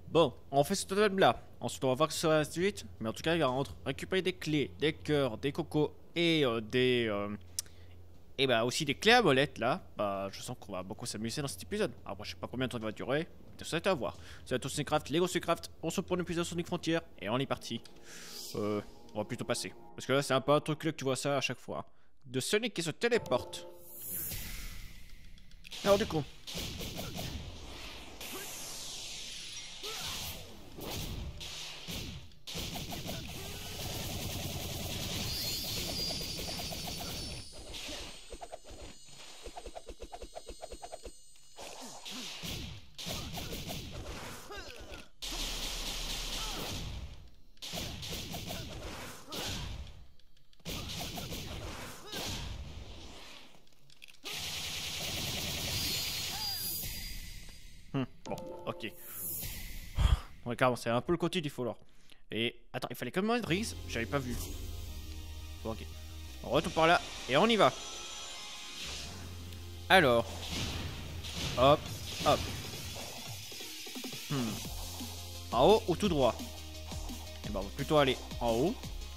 Bon, on fait ce totem là. Ensuite, on va voir que ça va suite. Mais en tout cas, il y a entre récupérer des clés, des cœurs, des cocos et et bah aussi des clés à molette là. Bah, je sens qu'on va beaucoup s'amuser dans cet épisode. Après, je sais pas combien de temps il va durer. Ça va être à voir. C'est tout Soniccraft, Lego Soniccraft. On se retrouve pour un épisode Sonic Frontier et on est parti. On va plutôt passer. Parce que là, c'est un peu un truc là que tu vois ça à chaque fois. De Sonic qui se téléporte. Alors, du coup. Bon, ok. Regarde, c'est un peu le côté du follower. Et attends, il fallait quand même Reese, j'avais pas vu. Bon, ok. On retourne par là et on y va. Alors. Hop, hop. En haut ou tout droit? Et ben on va plutôt aller en haut.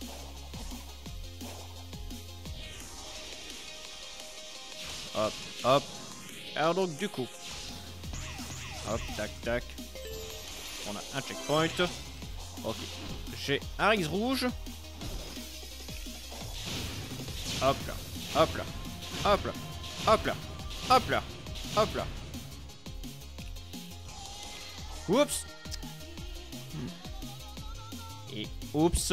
Hop, hop. Alors donc du coup. Hop, tac, tac. On a un checkpoint. Ok. J'ai un X rouge. Hop là, hop là, hop là, hop là, hop là, hop là. Oups. Et oups.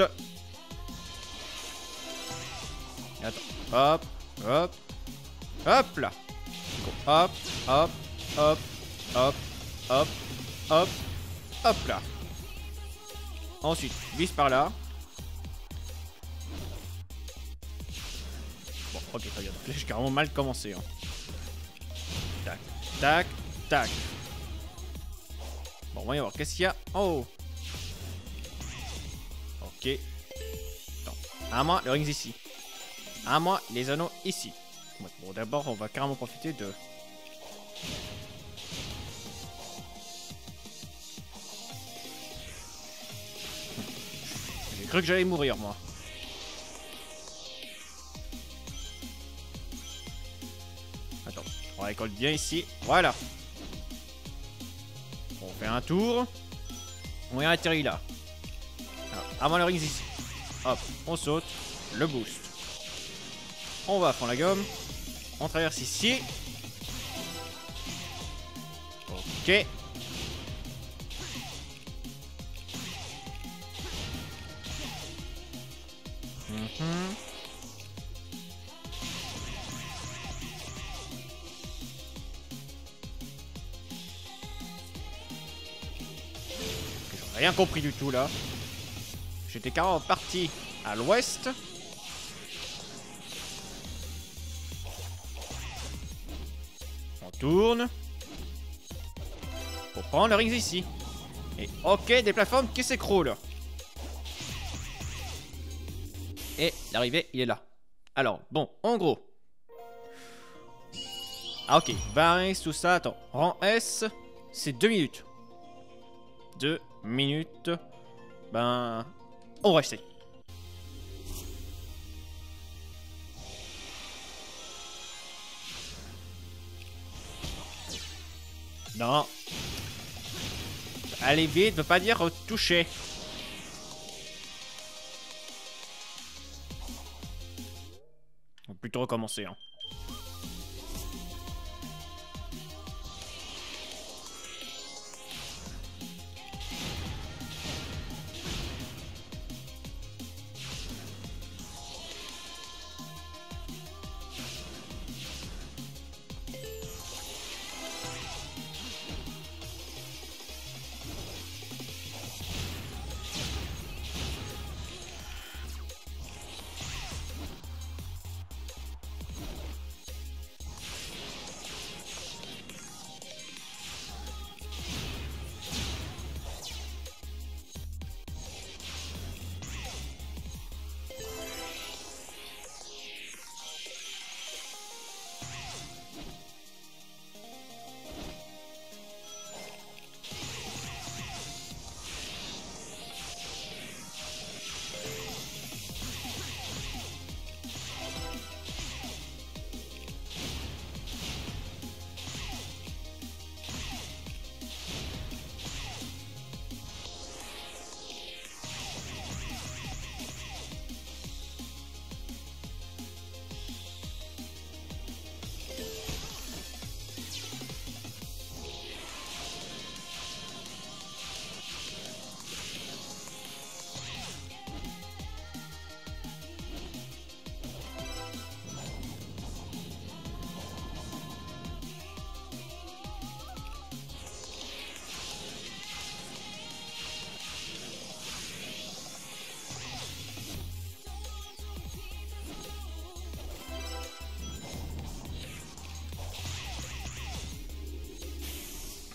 Et attends. Hop, hop, hop là. Hop, hop, hop, hop, hop, hop, hop là. Ensuite, vise par là. Bon, ok, très bien. Donc là, j'ai carrément mal commencé. Hein. Tac, tac, tac. Bon, voyons voir. Qu'est-ce qu'il y a en haut? Ok. Attends. À moi, le rings ici. À moi, les anneaux ici. Bon, d'abord, on va carrément profiter de... J'ai cru que j'allais mourir, moi. Attends, on récolte bien ici. Voilà. On fait un tour. On est atterri là. Alors, avant le rings ici. Hop, on saute. Le boost. On va prendre la gomme. On traverse ici. Ok. J'ai rien compris du tout là. J'étais carrément parti à l'ouest. On tourne. Pour prendre le rings ici. Et ok, des plateformes qui s'écroulent. Et l'arrivée, il est là. Alors, bon, en gros. Ah ok, Varys, tout ça, attends. Rang S, c'est 2 minutes. 2 minutes. Ben, on va essayer. Non. Allez vite, veut pas dire toucher. On va plutôt recommencer, hein.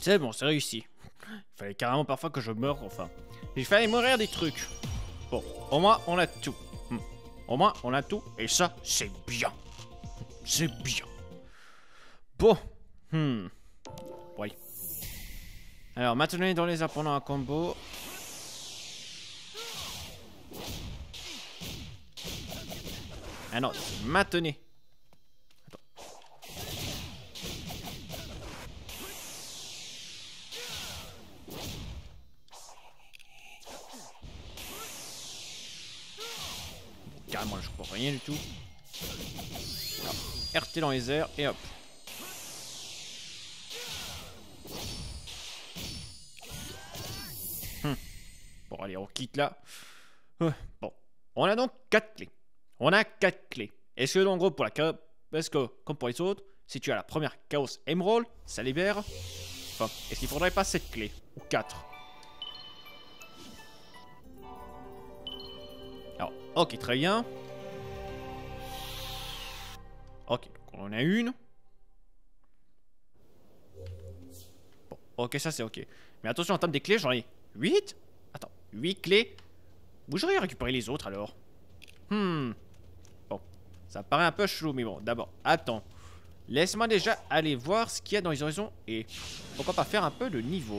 C'est bon, c'est réussi. Il fallait carrément parfois que je meure, enfin. Il fallait mourir des trucs. Bon, au moins on a tout. Au moins on a tout, et ça, c'est bien. C'est bien. Bon. Oui. Alors, maintenant dans les airs pendant un combo. Ah non, maintenez. Attends. Carrément, je comprends rien du tout. Alors, RT dans les airs et hop. Bon, allez, on quitte là. Bon, on a donc 4 clés. On a 4 clés. Est-ce que, en gros, pour la chaos, est-ce que, comme pour les autres, si tu as la première Chaos Emerald, ça libère. Enfin, est-ce qu'il faudrait pas 7 clés ou 4? Alors, ok, très bien. Ok, donc on en a une. Bon, ok, ça c'est ok. Mais attention, en termes des clés, j'en ai 8. Attends, 8 clés. Où j'aurais récupéré les autres alors? Bon, ça paraît un peu chelou, mais bon, d'abord, attends. Laisse-moi déjà aller voir ce qu'il y a dans les horizons et pourquoi pas faire un peu de niveau.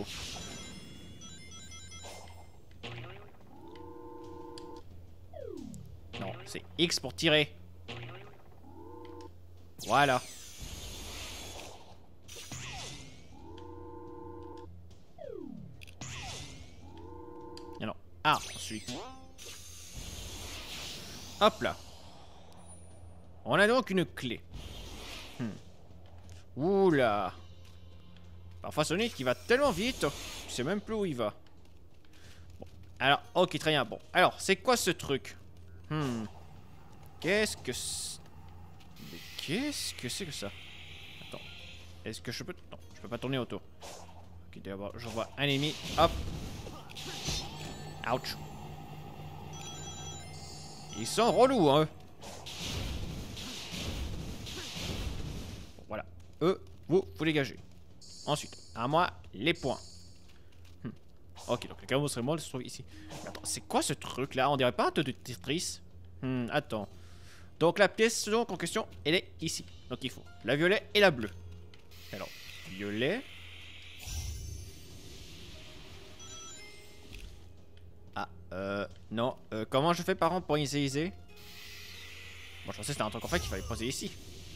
Non, c'est X pour tirer. Voilà. Et non. Ah, ensuite. Hop là. On a donc une clé. Oula. Parfois Sonic il va tellement vite, tu sais même plus où il va. Bon. Alors, ok, très bien. Bon, alors, c'est quoi ce truc? Qu'est-ce que c'est? Mais qu'est-ce que c'est que ça? Attends. Est-ce que je peux... Non, je peux pas tourner autour. Ok, d'abord, je vois un ennemi. Hop. Ouch. Ils sont relous, hein. Bon, voilà. Eux, vous dégagez. Ensuite, à moi, les points. Ok, donc le Chaos Emerald se trouve ici. Mais attends, c'est quoi ce truc là? On dirait pas un truc de Tetris? Attends. Donc la pièce donc, en question, elle est ici. Donc il faut la violet et la bleue. Alors, violet. Ah, non. Comment je fais par exemple pour initialiser? Bon, je pensais que c'était un truc en fait qu'il fallait poser ici.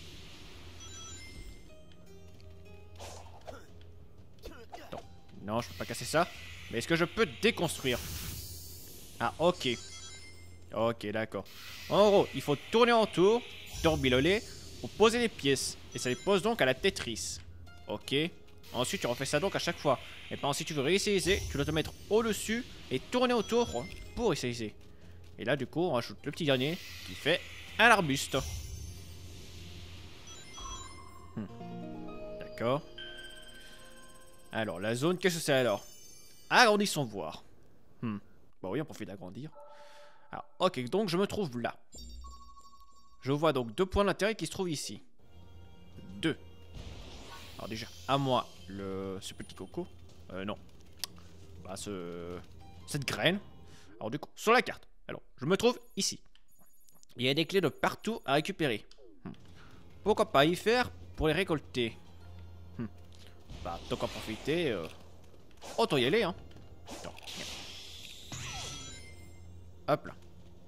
Non, je peux pas casser ça. Mais est-ce que je peux déconstruire? Ah, ok. Ok, d'accord. En gros, il faut tourner en tour, tourbillonner, pour poser les pièces. Et ça les pose donc à la Tetris. Ok. Ensuite, tu refais ça donc à chaque fois. Et puis si tu veux réessayer, tu dois te mettre au-dessus et tourner autour pour essayer. Et là, du coup, on rajoute le petit dernier qui fait un arbuste. D'accord. Alors, la zone, qu'est-ce que c'est alors? Agrandissons voir. Bon, oui, on profite d'agrandir. Alors, ok, donc je me trouve là. Je vois donc 2 points d'intérêt qui se trouvent ici. 2. Alors déjà, à moi, ce petit coco. Non. Bah, cette graine. Alors du coup, sur la carte. Alors, je me trouve ici. Il y a des clés de partout à récupérer. Pourquoi pas y faire pour les récolter? Bah, tant qu'à profiter, autant y aller, hein. Attends, hop là.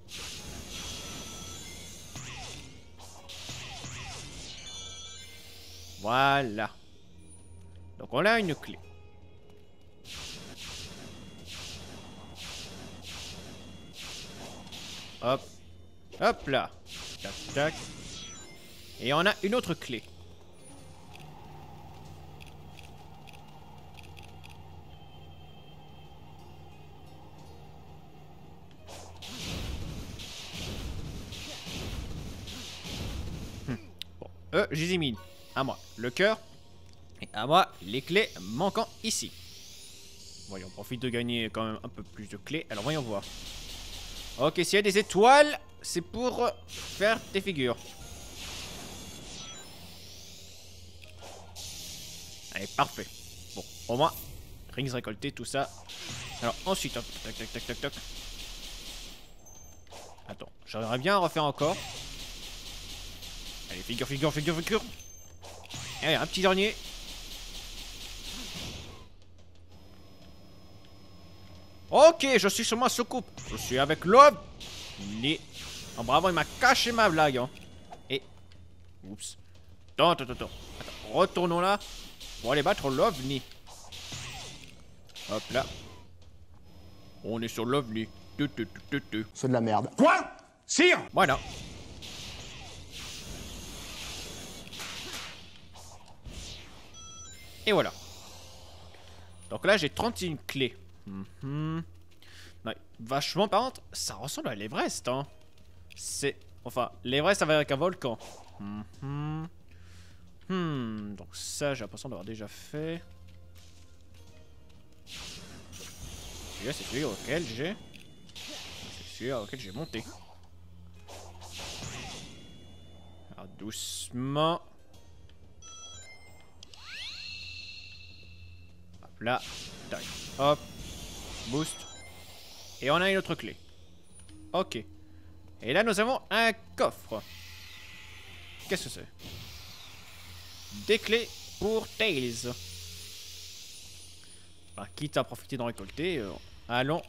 Voilà. Donc on a une clé. Hop. Hop là. Tac, tac. Et on a une autre clé. Bon, je les ai mis. À moi, le cœur. Et à moi, les clés manquant ici. Voyons, on profite de gagner quand même un peu plus de clés. Alors, voyons voir. Ok, s'il y a des étoiles, c'est pour faire des figures. Allez, parfait. Bon, Au moins, rings récoltés, tout ça. Alors ensuite, hop, tac, tac, tac, tac, tac. Attends, j'aimerais bien en refaire encore. Allez, figure, figure, figure, figure. Allez, un petit dernier. Ok, je suis sur ma soucoupe. Je suis avec l'homme. Oh, bravo, il m'a caché ma blague. Hein. Et... Oups. Attends, attends, attends. Attends, retournons là. Pour aller battre l'OVNI. Hop là. On est sur l'OVNI. C'est de la merde. Quoi? Sire? Voilà. Et voilà. Donc là, j'ai 31 clés. Ouais, vachement, par contre, ça ressemble à l'Everest, hein. C'est... Enfin, l'Everest avec un volcan. Donc ça, j'ai l'impression d'avoir déjà fait. Et là, c'est celui auquel j'ai... C'est celui auquel j'ai monté. Alors, doucement. Hop là. Tac. Hop. Boost. Et on a une autre clé. Ok. Et là, nous avons un coffre. Qu'est-ce que c'est? Des clés pour Tails. Bah, quitte à profiter d'en récolter, allons.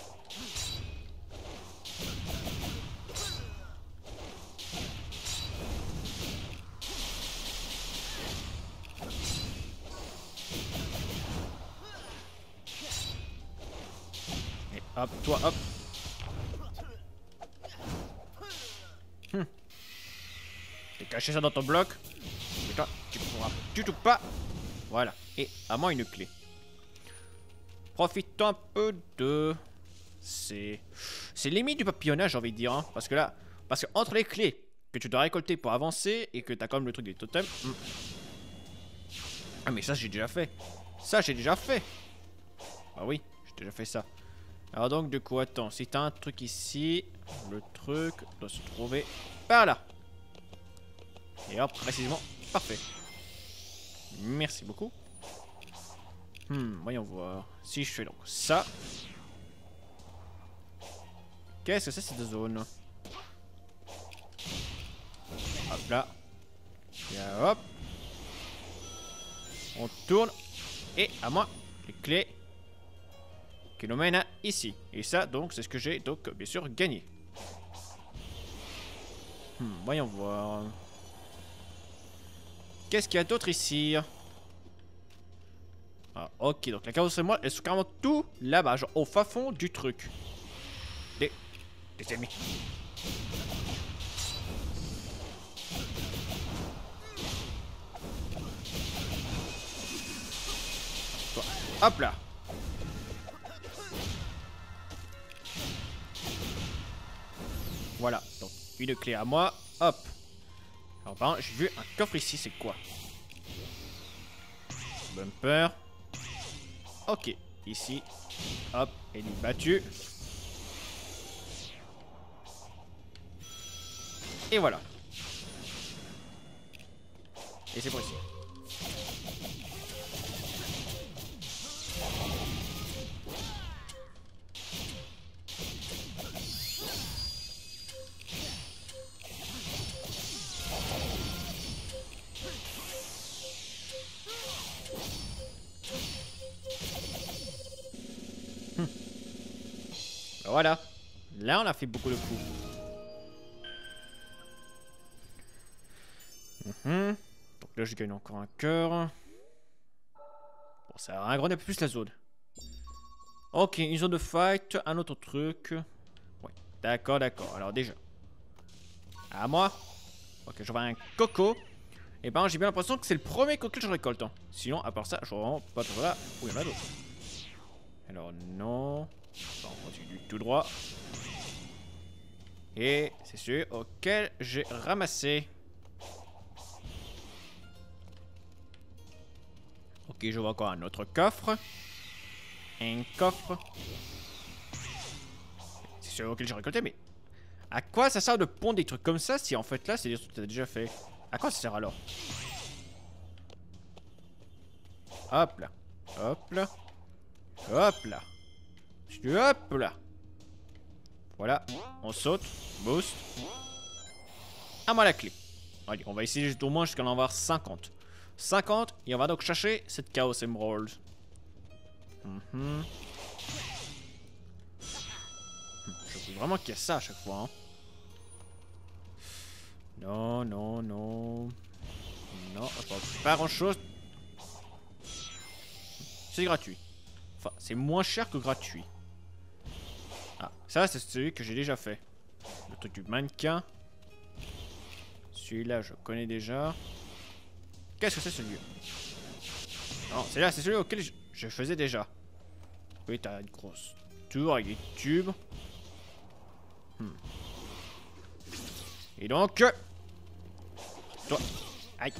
Et hop, toi, hop. T'es caché ça dans ton bloc. Et toi, tu pourras du tout pas. Voilà. Et à moi une clé. Profitons un peu de... C'est limite du papillonnage, j'ai envie de dire. Hein, parce que là... Parce que entre les clés que tu dois récolter pour avancer et que t'as quand même le truc des totems... Ah mais ça j'ai déjà fait. Ça j'ai déjà fait. Ah oui, j'ai déjà fait ça. Alors donc du coup, attends. Si t'as un truc ici... Le truc doit se trouver par là. Et hop, précisément. Parfait. Merci beaucoup. Voyons voir. Si je fais donc ça. Qu'est-ce que c'est cette zone? Hop là. Et hop. On tourne. Et à moi, les clés qui nous mènent à ici. Et ça, donc, c'est ce que j'ai, donc, bien sûr, gagné. Voyons voir. Qu'est-ce qu'il y a d'autre ici? Ah, ok, donc la carrosserie, moi, elles sont carrément tout là-bas, genre au fin fond du truc. Des ennemis. Toi. Hop là. Voilà, donc une clé à moi, hop. Alors par contre, j'ai vu un coffre ici, c'est quoi? Bumper. Ok, ici. Hop, ennemi battu. Et voilà. Et c'est pour ici. Voilà. Là, on a fait beaucoup de coups. Donc là, je gagne encore un cœur. Bon, ça agrandit un peu plus la zone. Ok, une zone de fight, un autre truc. Ouais, d'accord, d'accord. Alors déjà. À moi. Ok, je vois un coco. Et ben, j'ai bien l'impression que c'est le premier coco que je récolte. Hein. Sinon, à part ça, je vois pas de là où il y en a d'autres. Alors, non. Bon, on continue tout droit. Et c'est celui auquel j'ai ramassé. Ok, je vois encore un autre coffre. Un coffre. C'est celui auquel j'ai récolté, mais... À quoi ça sert de pondre des trucs comme ça si en fait là c'est des trucs que t'as déjà fait? À quoi ça sert alors? Hop là. Hop là. Hop là. Hop là. Voilà. On saute. Boost. À moi la clé. Allez, on va essayer au moins jusqu'à en avoir 50. 50, et on va donc chercher cette Chaos Emerald. Je veux vraiment qu'il y a ça à chaque fois. Hein. Non, non, non. Non, pas grand chose. C'est gratuit. Enfin, c'est moins cher que gratuit. Ah, ça c'est celui que j'ai déjà fait. Le truc du mannequin. Celui-là, je connais déjà. Qu'est-ce que c'est celui-là? Non, c'est là, c'est celui auquel je faisais déjà. Oui, t'as une grosse tour avec des tubes. Et donc... toi... Aïe.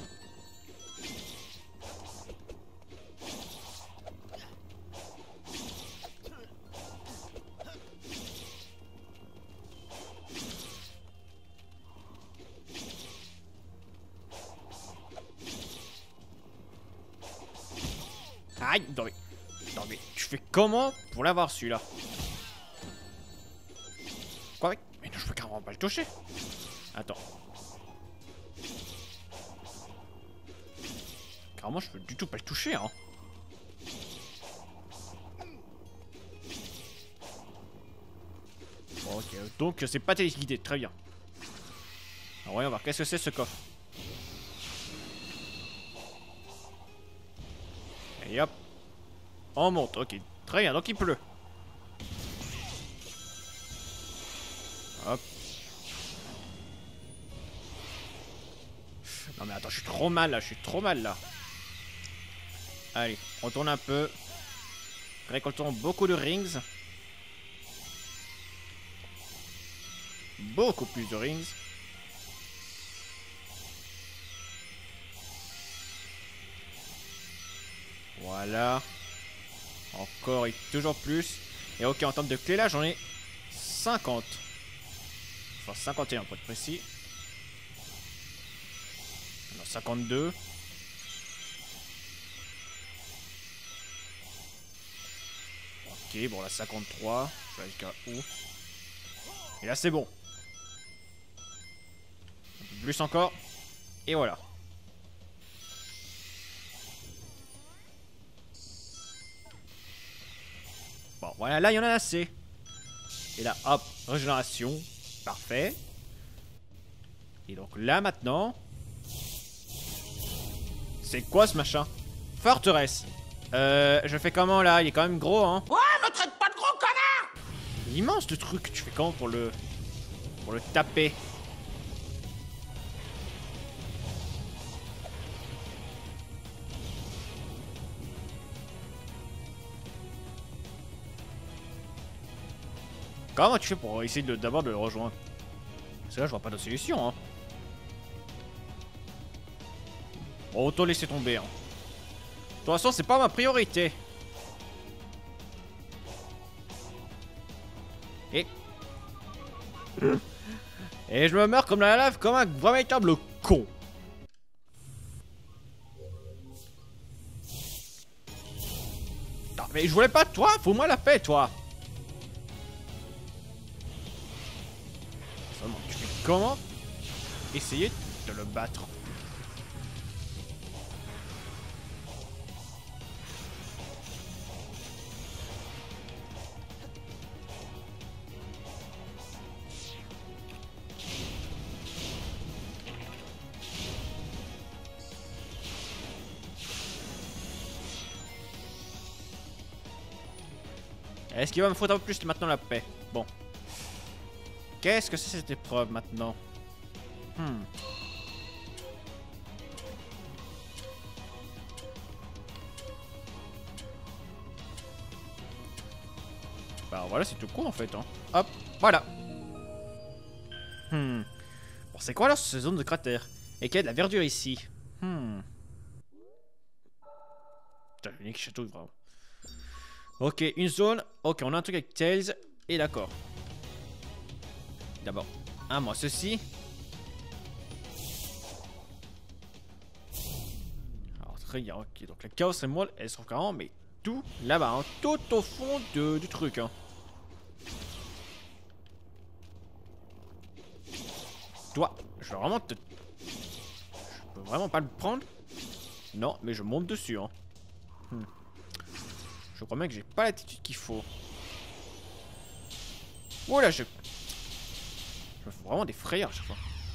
Aïe, non mais tu fais comment pour l'avoir celui-là? Quoi? Mais non, je peux carrément pas le toucher. Attends. Carrément, je peux du tout pas le toucher, hein. Bon, ok, donc c'est pas téléguidé, très bien. Alors voyons voir, qu'est-ce que c'est ce coffre? Et hop. On monte, ok. Très bien, donc il pleut. Hop. Non mais attends, je suis trop mal là, je suis trop mal là. Allez, on tourne un peu. Récoltons beaucoup de rings. Beaucoup plus de rings. Voilà. Encore et toujours plus. Et ok, en termes de clés là, j'en ai 50. Enfin 51 pour être précis. Non, 52. Ok, bon là 53. Je vais jusqu'à où? Et là c'est bon. Un peu plus encore. Et voilà. Bon, voilà, là, il y en a assez. Et là, hop, régénération. Parfait. Et donc là, maintenant... c'est quoi ce machin? Forteresse. Je fais comment, là? Il est quand même gros, hein? Ouais, me traite pas de gros connard! Il est immense, le truc. Tu fais comment pour le... taper? Comment tu fais pour essayer d'abord de le rejoindre? Parce que là, je vois pas de solution, hein. Bon, autant laisser tomber, hein. De toute façon, c'est pas ma priorité. Et... et je me meurs comme la lave, comme un véritable con. Non, mais je voulais pas de toi, fous-moi la paix, toi. Tu fais comment essayer de le battre? Est-ce qu'il va me foutre un peu plus maintenant la paix? Bon. Qu'est-ce que c'est cette épreuve maintenant? Bah voilà, c'est tout con en fait, hein. Hop, voilà. Bon, c'est quoi alors cette zone de cratère? Et qu'il y a de la verdure ici? Putain, le nez qui chatouille vraiment. Ok, une zone. Ok, on a un truc avec Tails. Et d'accord. D'abord, moi ceci. Alors très bien, ok. Donc la Chaos Emerald, elle se trouve carrément, mais tout là-bas, hein, tout au fond du truc. Hein. Toi, je vais vraiment te... Je peux vraiment pas le prendre? Non, mais je monte dessus. Hein. Je crois bien que j'ai pas l'attitude qu'il faut. Oh là, je me fais vraiment des frayeurs à chaque fois.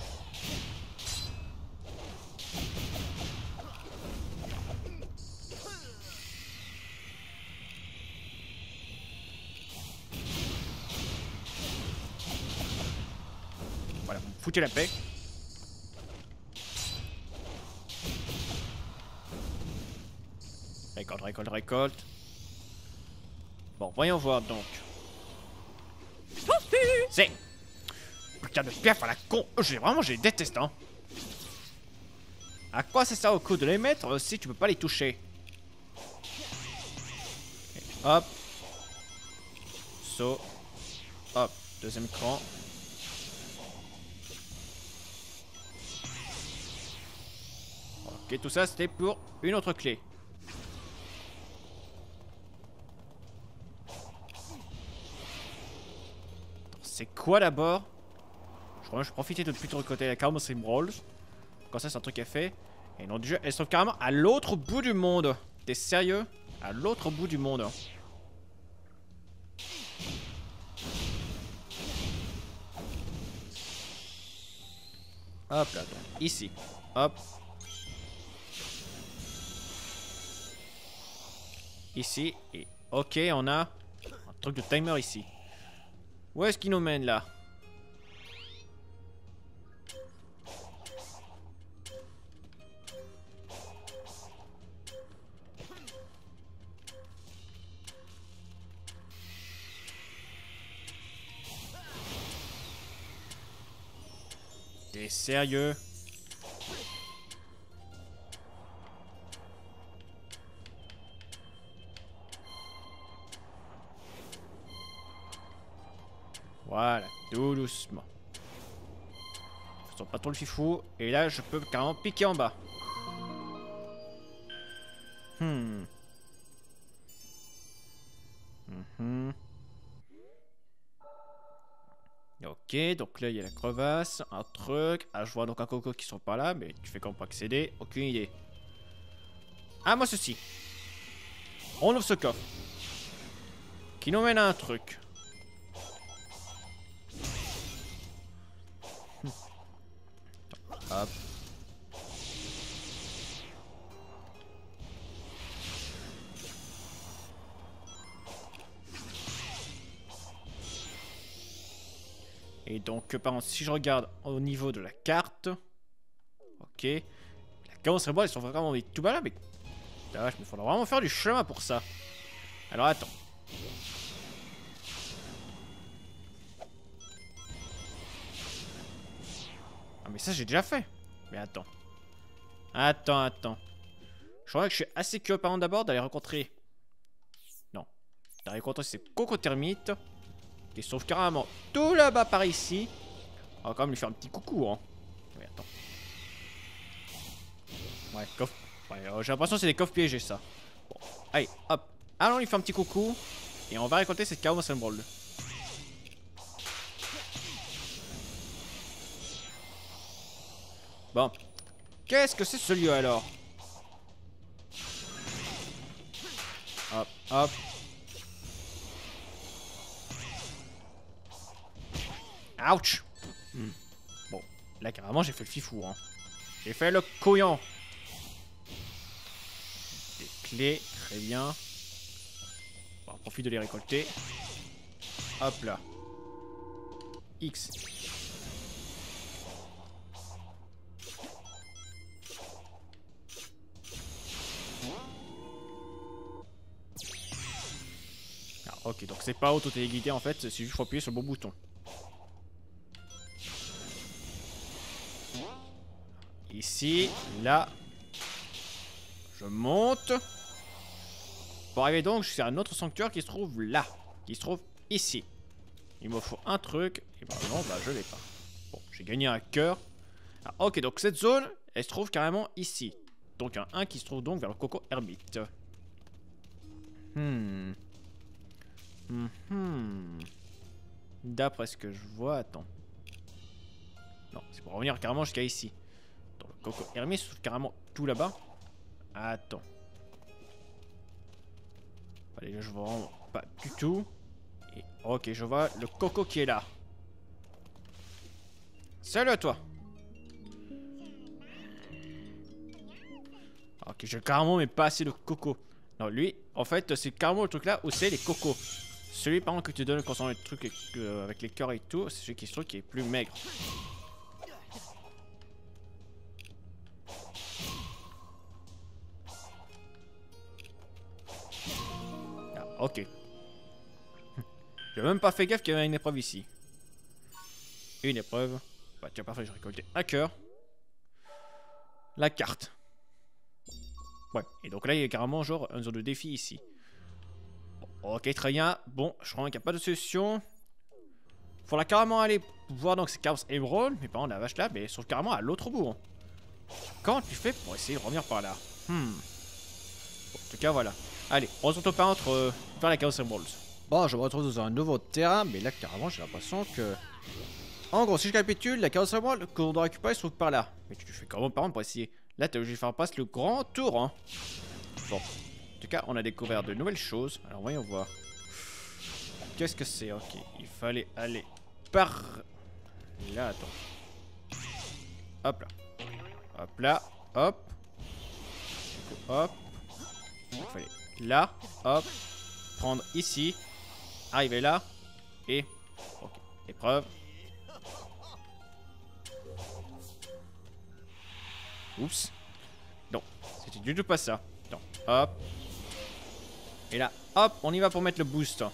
Voilà, vous me foutez la paix. Récolte, récolte, récolte. Bon, voyons voir donc. C'est... Putain de piaf à la con. Je les déteste, hein. À quoi ça sert au coup de les mettre si tu peux pas les toucher? Et hop. Saut. Hop. Deuxième écran. Ok, tout ça c'était pour une autre clé. C'est quoi d'abord? Je crois que je vais profiter de plutôt côté la Chaos Emerald. Comme ça, c'est un truc qu'elle fait. Et non, du jeu, elle se trouve carrément à l'autre bout du monde. T'es sérieux? À l'autre bout du monde. Hop là, donc, ici. Hop. Ici. Et ok, on a un truc de timer ici. Où est-ce qu'il nous mène là? T'es sérieux? Voilà, tout doucement. Je sens pas trop le fifou. Et là, je peux carrément piquer en bas. Ok, donc là il y a la crevasse, un truc. Ah, je vois donc un coco qui sont pas là, mais tu fais comment pour accéder? Aucune idée. Ah, moi ceci. On ouvre ce coffre. Qui nous mène à un truc. Hop. Et donc, par contre, si je regarde au niveau de la carte, ok, la Chaos Emerald, ils sont vraiment tout bas là, mais là, il me faudra vraiment faire du chemin pour ça. Alors attends. Ah mais ça j'ai déjà fait. Mais attends. Attends. Je crois que je suis assez curieux par contre d'abord d'aller rencontrer... Non. D'aller rencontrer ces Coco Termites. Qui se trouvent carrément tout là-bas par ici. On va quand même lui faire un petit coucou, hein. Mais attends. Ouais, coffre. Ouais, j'ai l'impression que c'est des coffres piégés, ça. Bon, allez, hop. Allons lui faire un petit coucou. Et on va récolter cette Chaos Emerald. Bon. Qu'est-ce que c'est ce lieu alors? Hop, hop. Ouch. Bon, là carrément j'ai fait le fifou, hein. J'ai fait le couillon. Des clés, très bien. Bon, on profite de les récolter. Hop là. X. Ah, ok, donc c'est pas auto-téléguidé en fait, c'est juste faut appuyer sur le bon bouton. Ici, là, je monte. Pour arriver donc jusqu'à un autre sanctuaire qui se trouve là, qui se trouve ici. Il me faut un truc, et ben non, bah je l'ai pas. Bon, j'ai gagné un cœur. Ah, ok, donc cette zone, elle se trouve carrément ici. Donc un qui se trouve donc vers le Coco Hermite. Mhm. Mhm. D'après ce que je vois, attends. Non, c'est pour revenir carrément jusqu'à ici. Attends, le coco Hermès se trouve carrément tout là-bas. Attends. Allez, je vois vraiment pas du tout. Et, ok, je vois le coco qui est là. Salut à toi. Ok, j'ai carrément mais pas assez de coco. Non, lui, en fait, c'est carrément le truc là où c'est les cocos. Celui par exemple que tu donnes concernant les trucs avec les cœurs et tout, c'est celui qui, je trouve, qui est plus maigre. Ah, ok. J'ai même pas fait gaffe qu'il y avait une épreuve ici. Une épreuve. Bah tiens, parfait, j'ai récolté un cœur. La carte. Ouais, et donc là, il y a carrément genre un zone de défi ici. Bon, ok, très bien. Bon, je crois qu'il n'y a pas de solution. Faudra carrément aller voir donc c'est Chaos Emerald. Mais par contre, la vache là, mais ils sont carrément à l'autre bout. Hein. Comment tu fais pour essayer de revenir par là? Bon, en tout cas, voilà. Allez, on se retrouve par contre vers la Chaos Emerald. Bon, je me retrouve dans un nouveau terrain, mais là, carrément, j'ai l'impression que... En gros, si je récapitule, la Chaos Emerald qu'on doit récupérer se trouve par là. Mais tu fais comment par exemple pour essayer? Là, t'es obligé de faire passer le grand tour, hein. Bon. En tout cas, on a découvert de nouvelles choses. Alors, voyons voir. Qu'est-ce que c'est? Ok, il fallait aller par... Là, attends. Hop là. Hop là. Hop. Hop. Il fallait là. Hop. Prendre ici. Arriver là. Et... Ok. Épreuve. Oups. Non. C'était du tout pas ça. Attends. Hop. Et là, hop, on y va pour mettre le boost.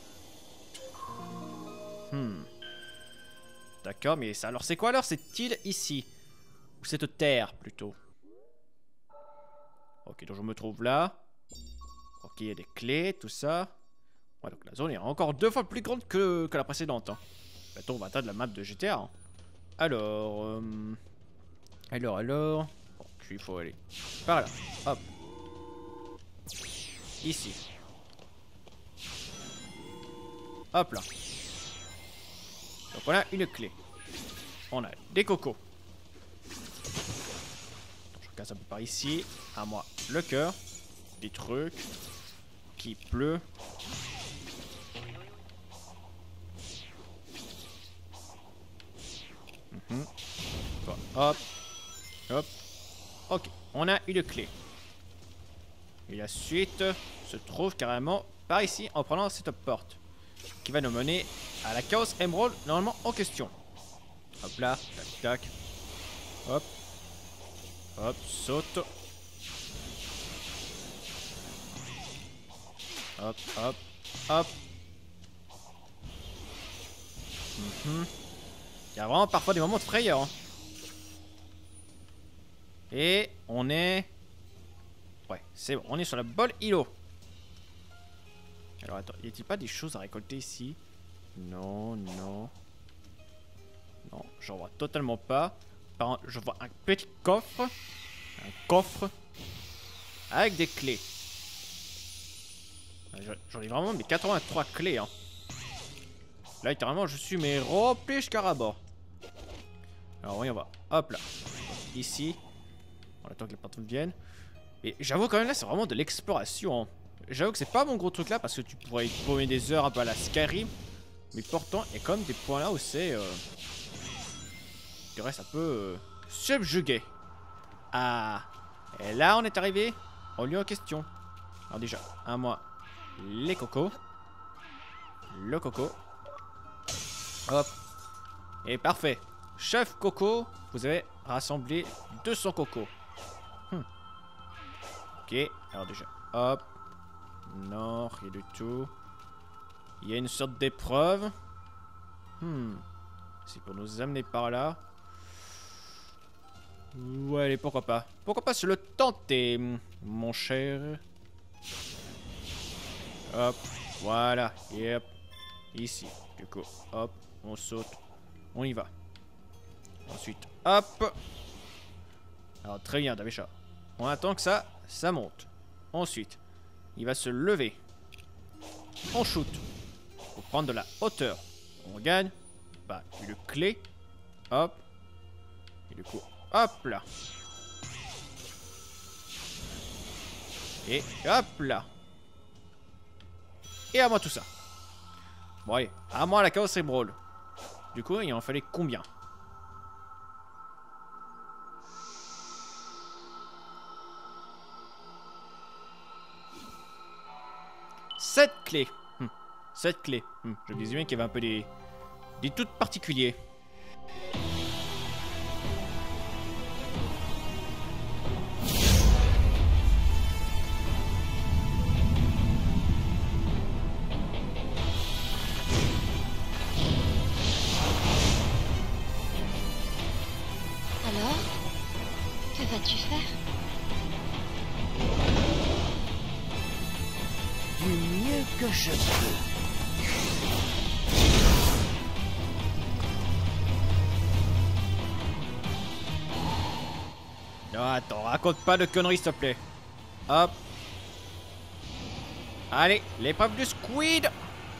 D'accord, mais ça, alors c'est quoi alors cette île ici? Ou cette terre plutôt? Ok, donc je me trouve là. Ok, il y a des clés, tout ça. Ouais, donc la zone est encore 2 fois plus grande que la précédente. Hein. Bientôt, on va atteindre la map de GTA. Hein. Alors... Alors... Bon, il faut aller par là. Hop. Ici. Hop là. Donc on a une clé. On a des cocos. Donc je casse un peu par ici. À moi, le cœur. Des trucs. Qui pleut. Hop. Hop. Ok. On a une clé. Et la suite se trouve carrément par ici en prenant cette porte. Qui va nous mener à la Chaos Emerald normalement en question. Hop là, tac tac. Hop. Hop, saute. Hop, hop, hop. Il y a vraiment parfois des moments de frayeur. Hein. Et on est... Ouais, c'est bon, on est sur la bonne îlot. Alors attends, y a-t-il pas des choses à récolter ici? Non, non. Non, j'en vois totalement pas. Par contre, je vois un petit coffre. Un coffre. Avec des clés. J'en ai vraiment mes 83 clés. Hein. Là, littéralement, je suis mes rempli jusqu'à ras-bord. Alors, voyons voir. Hop là. Ici. On attend que les patrouilles viennent. Et j'avoue quand même là, c'est vraiment de l'exploration. Hein. J'avoue que c'est pas mon gros truc là parce que tu pourrais y paumer des heures un peu à la Skyrim. Mais pourtant, il y a quand même des points là où c'est... Tu restes un peu subjugué. Ah. Et là, on est arrivé au lieu en question. Alors déjà, à moi, les cocos. Le coco. Hop. Et parfait. Chef Coco, vous avez rassemblé 200 cocos. Ok, alors déjà, hop. Non, rien du tout. Il y a une sorte d'épreuve. C'est pour nous amener par là. Ouais, allez, pourquoi pas. Pourquoi pas se le tenter, mon cher. Hop, voilà. Et hop. Ici, du coup, hop, on saute. On y va. Ensuite, hop. Très bien, Davisha. On attend que ça monte. Ensuite, il va se lever. on shoot. Faut prendre de la hauteur. On gagne. Bah, une clé. Hop. Et du coup, hop là. Et hop là. Et à moi tout ça. Bon allez, à moi la chaos et brawl. Du coup, il en fallait combien? Sept clés. 7 clés. Je me disais bien qu'il y avait un peu des trucs particuliers. Alors, que vas-tu faire? Du mieux que je peux. Non, attends, raconte pas de conneries s'il te plaît. Hop. Allez, l'épreuve du squid.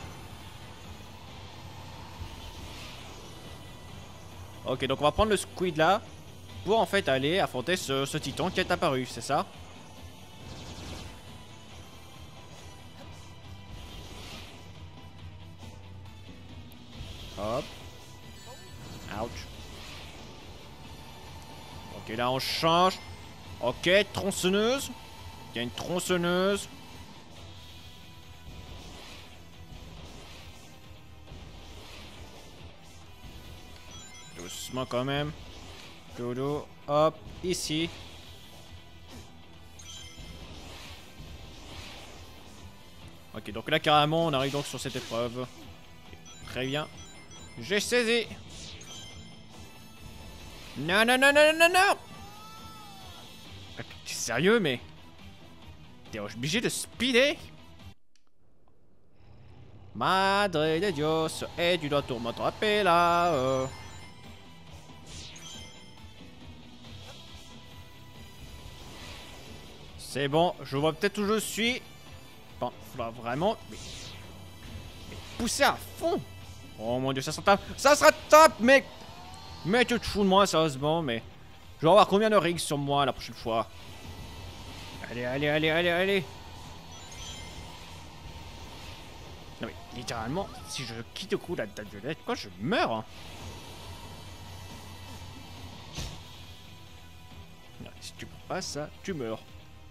Ok, donc on va prendre le squid là pour en fait aller affronter ce titan qui est apparu, c'est ça? Hop. Ouch. Ok, là on change. Ok, tronçonneuse. Il y a une tronçonneuse. Doucement quand même. Dodo. Hop, ici. Ok, donc là carrément on arrive donc sur cette épreuve. Très bien. J'ai saisi. Non, non, non, non, non, non. T'es sérieux, mais... T'es obligé de speeder? Madre de Dios. Et tu dois tout m'attraper là. C'est bon, je vois peut-être où je suis. Bon, faudra vraiment... mais pousser à fond. Oh mon dieu, ça sera top. Ça sera top, mec. Mais tu te fous de moi, sérieusement, mais... Je vais avoir combien de rings sur moi la prochaine fois? Allez, allez, allez, allez, allez. Non mais, littéralement, si je quitte au coup la date violette, quoi, je meurs, hein. Non, si tu prends pas ça, tu meurs.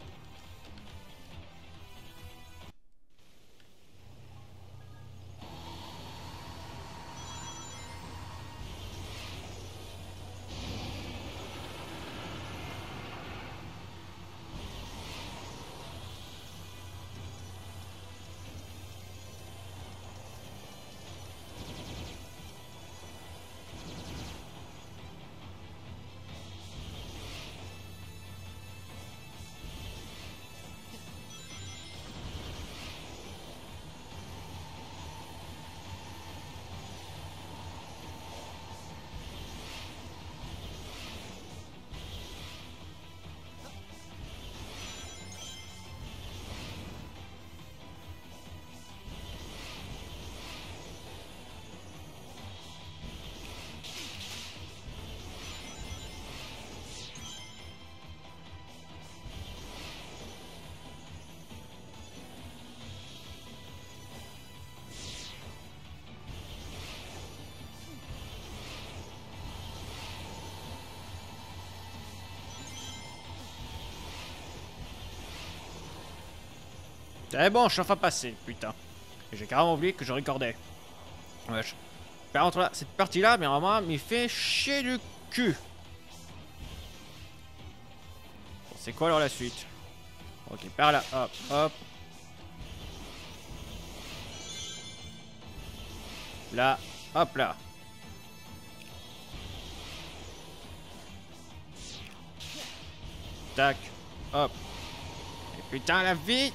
C'est bon, je suis enfin passé, putain. Et j'ai carrément oublié que je recordais. Wesh. Par contre là, cette partie là, mais vraiment, m'y fait chier du cul. Bon, c'est quoi alors la suite? Ok, par là, hop, hop. Là, hop là. Tac, hop. Et putain la vie.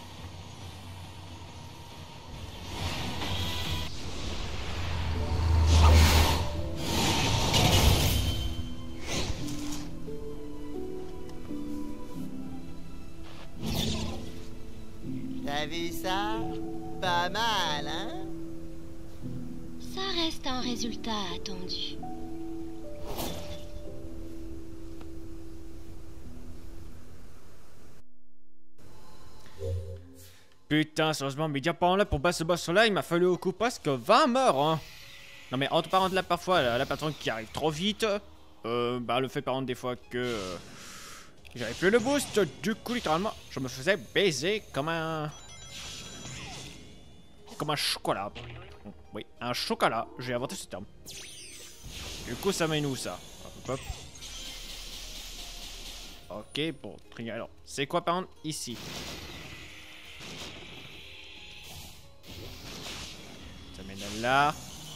T'as vu ça? Pas mal, hein? Ça reste un résultat attendu. Putain, sérieusement, mais dire par là pour battre ce boss-là, il m'a fallu au coup presque 20 morts, hein. Non mais entre parenthèses là, parfois, la patronne qui arrive trop vite, bah le fait par contre des fois que j'avais plus le boost, du coup littéralement, je me faisais baiser comme un chocolat. Oui, un chocolat, j'ai inventé ce terme. Du coup ça mène où ça? Hop, hop. Ok, bon, alors, c'est quoi par exemple ici? Ça mène là.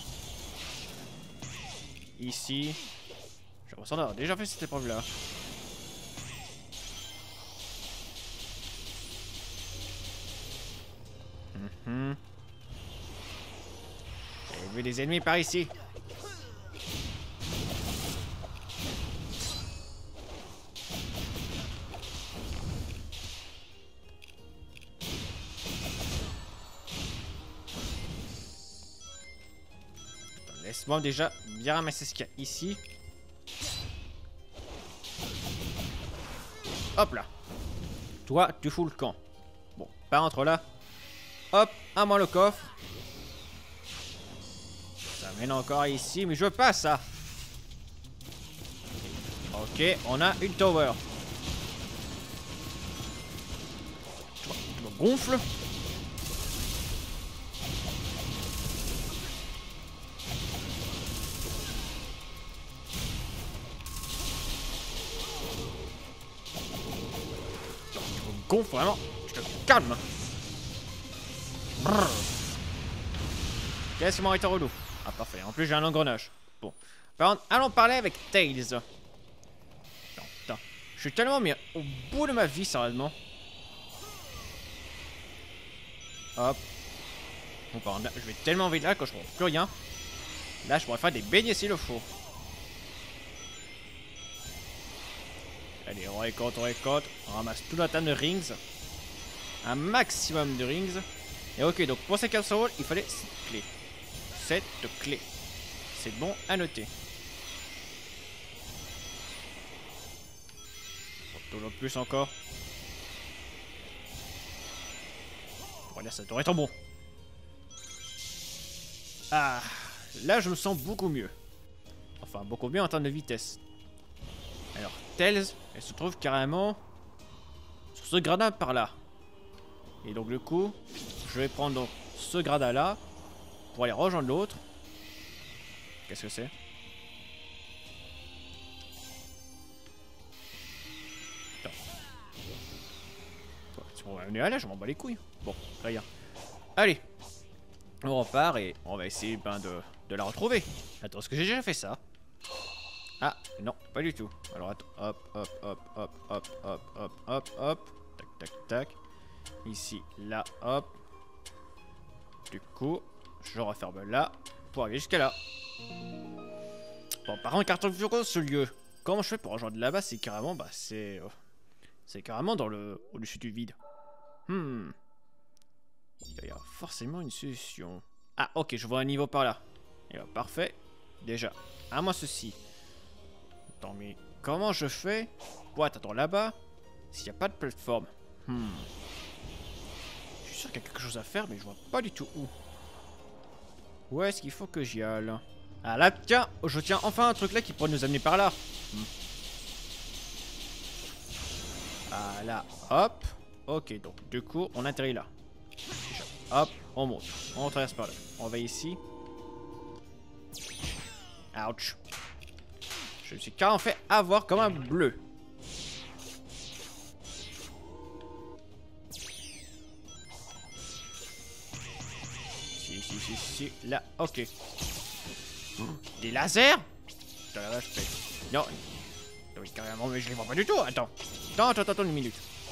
Ici. J'ai l'impression d'avoir déjà fait cette épreuve là. J'ai vu des ennemis par ici. Laisse-moi déjà bien ramasser ce qu'il y a ici. Hop là. Toi, tu fous le camp. Bon, par entre là. Hop, à moi le coffre. Ça mène encore ici, mais je veux pas ça. Ok, on a une tower. Tu me gonfles. Gonfle vraiment, je te calme. Qu'est-ce qui m'a été relou? Ah parfait, en plus j'ai un engrenage. Bon, par contre, allons parler avec Tails. Non, putain, je suis tellement mis au bout de ma vie, sérieusement. Hop. Bon, par contre, je vais tellement vite là que je ne trouve plus rien. Là, je pourrais faire des beignets s'il le faut. Allez, on récolte, on ramasse toute la table de rings. Un maximum de rings. Et ok, donc pour ces casseroles, il fallait cette clé. Cette clé. C'est bon à noter. Toujours plus encore. Voilà, ça devrait être bon. Ah, là je me sens beaucoup mieux. Enfin, beaucoup mieux en termes de vitesse. Alors, Tails, elle se trouve carrément sur ce gradin par là. Et donc du coup, je vais prendre donc ce gradin là pour aller rejoindre l'autre. Qu'est-ce que c'est? On est là, je m'en bats les couilles. Bon, très bien. Allez, on repart et on va essayer de la retrouver. Attends, est-ce que j'ai déjà fait ça? Ah, non, pas du tout. Alors attends, hop, hop, hop, hop, hop, hop, hop, hop, hop. Tac, tac, tac. Ici, là, hop. Du coup, je referme là pour aller jusqu'à là. Bon, par contre, carton bureau, ce lieu. Comment je fais pour rejoindre là-bas? C'est carrément, bah, c'est carrément dans le au-dessus du vide. Il y a forcément une solution. Ah, ok, je vois un niveau par là. Et bah, parfait. Déjà, à moi ceci. Attends, mais comment je fais pour attendre là-bas s'il n'y a pas de plateforme? Je suis sûr qu'il y a quelque chose à faire, mais je vois pas du tout où. Où est-ce qu'il faut que j'y aille? Ah là, tiens, je tiens enfin un truc là qui pourrait nous amener par là. Ah là, hop. Ok, donc du coup, on atterrit là. Hop, on monte. On traverse par là. On va ici. Ouch. Je me suis carrément fait avoir comme un bleu. Si, là, ok. Des lasers? Putain, là, je fais... Non. Oui, carrément, mais je les vois pas du tout. Attends, une minute.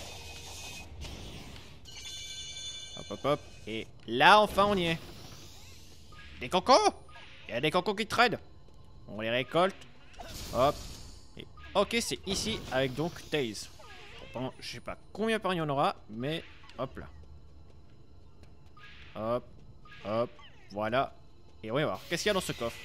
Hop, hop, hop. Et là, enfin, on y est. Des cocos? Il y a des cocos qui traînent. On les récolte. Hop. Et ok, c'est ici avec donc Tails. Bon, je sais pas combien par il y en aura, mais hop là. Hop, hop, voilà. Et on va voir, qu'est-ce qu'il y a dans ce coffre?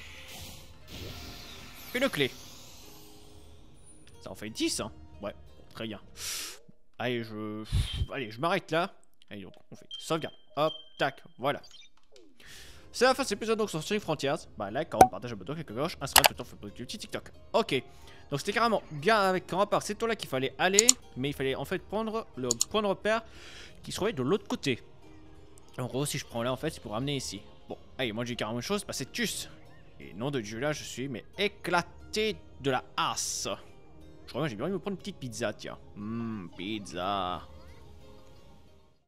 Une clé. Ça en fait 10, hein. Ouais, très bien. Allez, je m'arrête là. Allez, donc, on fait sauvegarde. Hop, tac, voilà. C'est la fin de cet épisode donc sur Sonic Frontiers. Bah, like, comment, partage, abonne-toi, clique à gauche, Instagram, Twitter, Facebook, YouTube, TikTok. Ok. Donc, c'était carrément bien avec quand on repart. C'est toi là qu'il fallait aller. Mais il fallait en fait prendre le point de repère qui se trouvait de l'autre côté. En gros, si je prends là, en fait, c'est pour ramener ici. Bon, allez, moi j'ai carrément une chose, bah, c'est Tus. Et nom de Dieu, là, je suis mais éclaté de la hasse. Je crois que j'ai bien envie de me prendre une petite pizza, tiens. Pizza.